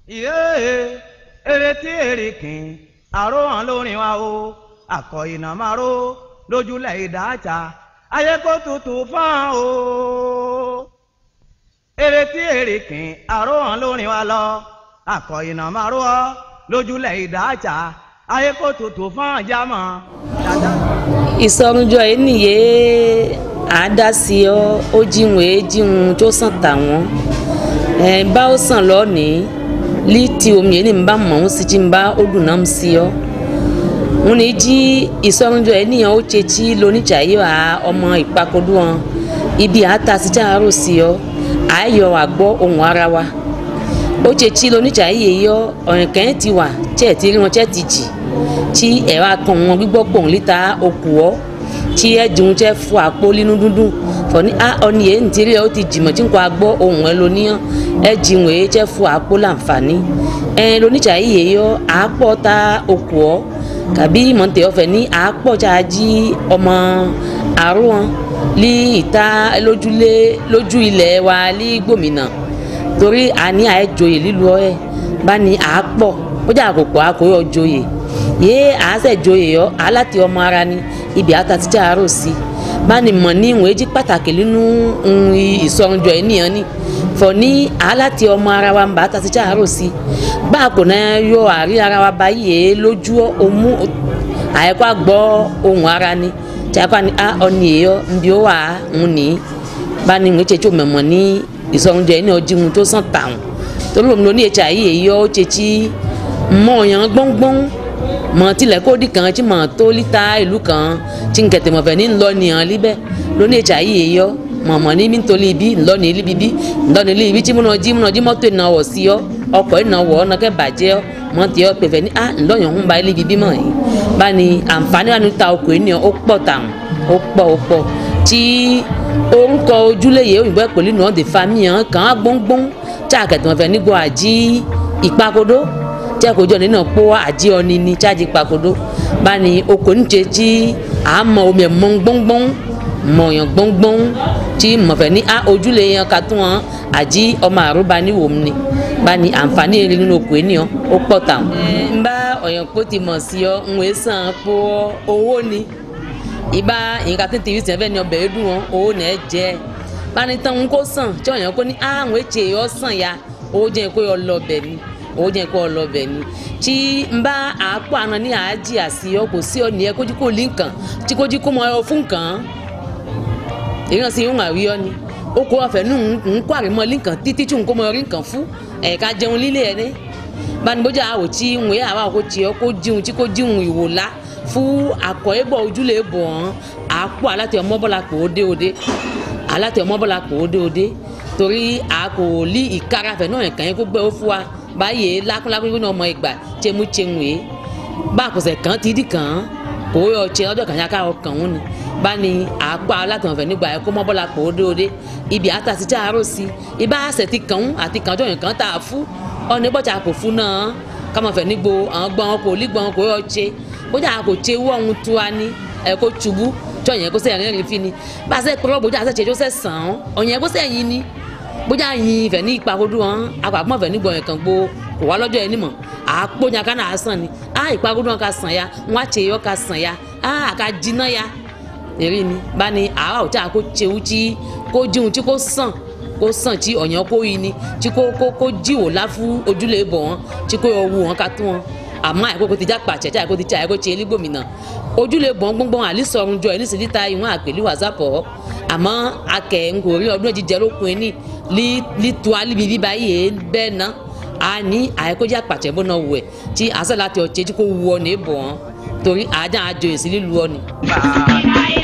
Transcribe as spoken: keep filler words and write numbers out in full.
Iye ereti erikin aro han lórin wa o akọ ina maro lójúlẹ̀ ìdájà ayé kó tutù fán o. Ereti erikin aro han lórin wa lọ akọ ina maro lójúlẹ̀ ìdájà ayé kó tutù fán jama. Ìsọ̀rùnjọ yìí nìyé àádásí ọ ó jíwèé jíun tó sàn tàwọn ẹ bá ó sàn lónìí lí ti omi yìí ní n bá mọ̀ ń sí jí n bá ó dùn náà ń sí ọ wọn ní jí ìsọ̀rùnjọ yìí nìyẹn ó ṣe tí lóníjà yìí wà ọmọ ìpàkọ́dún wọn ibi àátà sí jáàrò sí ọ àáyọ àgbọ́ ohùn ara wa ó ṣe tí lóníjà yìí yọ ọ̀rìn kẹ́hìn ti wà tí ti rí wọn tí ti jì tí ẹ̀rọ akàn wọn gbígbọ́ pòun líta okù ọ́ tí ẹ dùn jẹ́ fún àpò nínú dúndùn fọ̀ ní ọ̀nì yẹn nítorí ẹ ó ti jìmọ̀ tí n kò agbọ́ ohun ẹ lóníyàn ẹ jìwọ̀n ẹ jẹ́ fún àpò láǹfààní ẹ lóníjà yìí yọ àápọ̀ ta okù ọ́ kàbí mọ̀tẹ́ ọ̀fẹ́ ní àápọ̀ já jí ọmọ àrùn wọn lí ìta lójúlé lójú ilẹ̀ wa lí gbòmìnà torí àní àìjòyè lílu ọ ẹ bá ní àápọ̀ ó jà àkókò àkóyọ joyè yé àásẹ̀ joyè yọ aláti ọmọ ara ni ibi àtàtìjà àárò sí bá ní mọ̀ ní ìwọ̀n èjì pàtàkì nínú ìsọ̀rùnjọ ènìyàn ni fọ̀ ní aláti ọmọ ara wa ń bá àtàtìjà àárò sí bá a kò náà yọ àrí ara wa báyìí lójú òmù àyẹ̀kọ́ àgbọ̀ ohun ara ni tí a kọ́ ni a ọ̀nì èyọ nbí ó wà ń ní bá ní ìwọ̀n ètò mẹ̀mọ̀ ní ìsọ̀rùnjọ ènìyàn ojúun tó sàn tàwọn torí òun ló ní ètò àyè èyọ ó ṣe tí mọ̀ ọ̀yàn gbọ́ngbọ́n mọ̀ tilẹ̀ kó di kan tí mọ̀ tó líta ìlú kan tí n kẹ̀tẹ̀ mọ̀fẹ́ ní ńlọ nìyàn líbẹ̀ lóní ìjà yìí yọ mọ̀mọ́ ní nítorí ibi ńlọ ní ibi bíbí ńlọ ní ibi tí múná jí múná jí mọ́tò ìnáwó sí ọ ọkọ̀ ìnáwó ọ̀nà kẹ́ bàjẹ́ ọ mọ̀ tí ọ pẹ̀fẹ́ ní à ńlọ yàn ń ba ilé bíbí mọ̀ yìí bá ní àǹfààní wà ní ta ọkọ̀ ènìyàn ó pọ̀ tàn ó pọ̀ ó pọ̀ tí orúkọ ojúlé yìí òyìnbó ẹ̀pọ̀ nínú ọ̀dẹ̀ fàmìyàn kàn á gbóngbóng tí àkẹ́tẹ̀ mọ̀fẹ́ nígbò àjí ìpàkodó tí a kò jọ nínú pọ́ àjí ọ̀ni ni chájì pàkodó bá ní okò ń ṣe tí a mọ omi ẹ̀ mọ́ gbọ́ngbọ́n mọ̀yàn gbọ́ngbọ́n tí mọ̀fẹ́ ní a ojúlé yẹn ka tún wọn àjí ọmọ àrùbá ní wòm ni bá ní àǹfààní èrè nínú okò ènìyàn ó pọ̀ tàn. ń bá ọ̀yàn pọ̀ ti mọ̀ sí ọ ń wé sàn pọ̀ owó ni ìbá nǹkan tó ti rí sẹ́fẹ́ ní ọbẹ̀ dùn wọn owó ní ẹ jẹ́ bá ní tán ń kó sàn tí ọ̀yàn kó ní àwọn ètè ọ sàn ya owó jẹ́ kó yọ lọ bẹ̀ ni ó jẹ́ kó lọ bẹ̀ ni tí n bá àápọ̀ àná ní àájì àṣìyọ kò sí ọ̀nì ẹ kójú kó lé nǹkan tí kójú kó mọ ọ fún nǹkan èèyàn sì ń wà rí ọ ni ó kó ọ̀fẹ́ nù ń kó àrímọ́ lé nǹkan títí tí n kó mọ rí nǹkan fún ẹ̀ka jẹun lílé ẹ̀ ní banibójà àwò tí ń wé àwa kó tiẹ̀ kó jíun tí kó jíun ìwòlá fún àkọ́ ẹ̀bọ̀ ojúlé bọ̀ ọ́n àápọ̀ aláti ọmọbọ́lá pò ó dé òde aláti ọmọbọ́lá pò ó dé òde torí àkò lí ìkarafẹ̀ náà ẹ̀kan yẹn kó gbẹ́ ó fún wa báyìí lákúnlákún nínú ọmọ ìgbà tẹmú tẹmúwé bá àkọsẹ̀ kan ti di kan kò yọ ọtí ọjọ́ kan yàká ọkàn wọn ni bá ní àpá alátọ̀nfẹ̀ nígbà ẹ̀ kó mọ́bọ́lá pò ó dóde ibi àtàtì tí a rò sí ibà àṣẹ ti kàn án àti kàn ọjọ́ yẹn kan tá a fún ọ̀nà ìbọ̀jà kò fún náà kámọ̀fẹ̀ nígbò àwọn gbọ́n kò lí gbọ́n kò yọ ọtí bójà kò tẹ owó ọ̀hún tó wa ní ẹ̀ kó tubú tí ọ̀yẹ́ kó sẹ́ ẹ̀rín rí fi ni bá a sẹ́ pẹ́rọ́ bójà àṣẹ tẹ̀jọ́ sẹ́ sàn án ọ̀yẹ́ kó sẹ́ yín ni bójà yin ìfẹ́ ní ìpàkódú wọn àpapọ̀ ìfẹ́ nígbọ̀n yẹn kan gbó kò wá lọ́jọ́ yẹn nímọ̀ àpònyà ká náà sàn ni á ìpàkódú wọn ká sàn ya wọn á tẹ yọ ká sàn ya á àká jiná ya èrí ni bá ní àwa ò tí a kó tsewu tí kó jíun tí kó sàn kó sàn tí ọ̀yàn kó yin ni tí kó kó kó jíwò láfú ojúlé bọ̀ wọn tí kó yọ wu wọn ká tún wọn àmọ́ àìkó kó ti já pàṣẹ tí àìkó ti tí àìkó tse elígbòmìnà ojúlé gbọ̀n gbọ̀ngbọ̀n àlísọ̀rùn jọ ẹ̀ nísìlí ta ìwọ̀n àpèlú wàsápọ̀ àmọ́ akẹ́ ń kò rí ọdún ẹ̀jíjẹ lókun ẹni lí tu alibi bíbá yìí bẹ́ẹ̀ ná a ní àìkójá pàṣẹ bọ́nà wù ẹ̀ tí àṣẹ láti ọ̀chẹ́ tí kò wù ọ ní ìbọn torí àájá àjọ ìsílẹ̀ lu ọ ni.